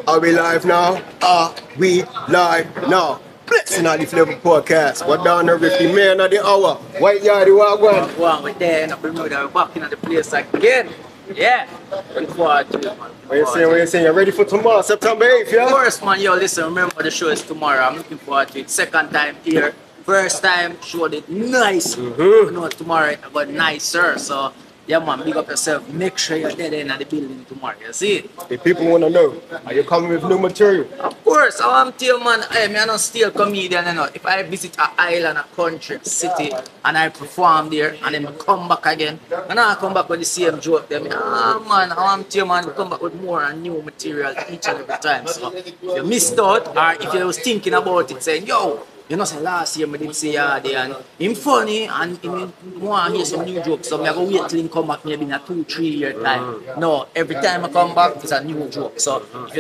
Are we live now? Are we live now? Blessing on the Flavor Podcast. We're down there with the man of the hour. White Yardie, what going? We're there in Bermuda. We're back in the place again. Yeah. Looking forward to it, man. What you saying? You ready for tomorrow, September 8th, yeah? Of course, man. Yo, listen, remember the show is tomorrow. I'm looking forward to it. Second time here. First time, show did nice. You know, tomorrow it got nicer. So, yeah, man, big up yourself. Make sure you're there in the building tomorrow. You see? If people want to know, are you coming with new material? Of course, I'm still, man. I'm not still comedian, you know. If I visit an island, a country, a city, and I perform there, and then I come back again, and I come back with the same joke, then man, I'm still, man, come back with more and new material each and every time. So, if you missed out, or if you was thinking about it, saying, yo, you know, say last year I did say Yardie and him funny and him want to hear some new jokes. So I'm going to wait till him come back maybe in a 2-3 year time. No, every time I come back it's a new joke. So if you